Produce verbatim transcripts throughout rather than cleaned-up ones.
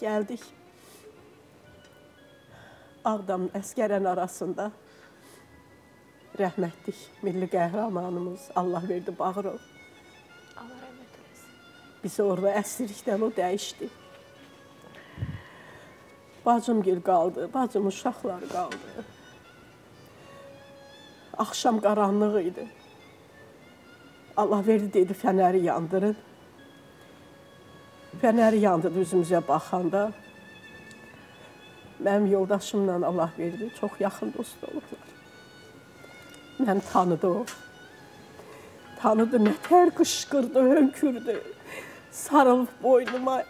Gəldik. Ağdam əskərən arasında rəhmətlik milli qəhrəmanımız Allah verdi Bağırov. Allah rəhmət eləsin. Bizi orada əsirlikdən o dəyişdi. Bacım gül qaldı, bacım uşaqlar qaldı. Axşam qaranlıq idi. Allah verdi dedi fənəri yandırın. Fənəri yandırdı üzümüzə baxanda. Mənim yoldaşımla Allah verdi, çox yaxın dost olublar. Məni tanıdı o. Tanıdı, nətər qışqırdı, hönkürdü. Sarılıb boynuma.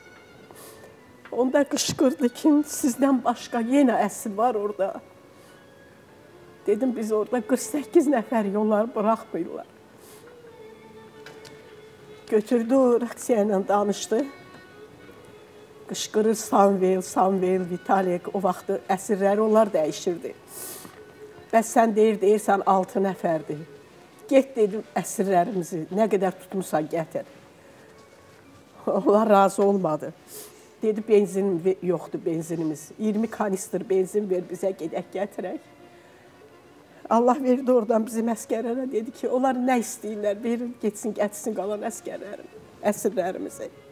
Onda qışqırdı ki, sizdən başqa yenə əsir var orada. Dedim, biz orada qırx səkkiz nəfərik, onlar bıraxmırlar. Götürdü o, Raksiya ilə danışdı. Qışqırır Samvel, Samvel, Vitalik, o vaxtı əsirləri onlar dəyişirdi. Bəs sən deyir, deyirsən altı nəfərdir. Get dedim əsirlərimizi, nə qədər tutmuşsan gətir. Onlar razı olmadı. Dedi, benzin yoxdur, benzinimiz. iyirmi kanistr benzin ver bizə, gedək gətirək. Allah verdi oradan bizim əskərlərə, dedi ki, onlar nə istəyirlər, verin, getsin, gətirsin qalan əskərlərim, əsirlərimizi.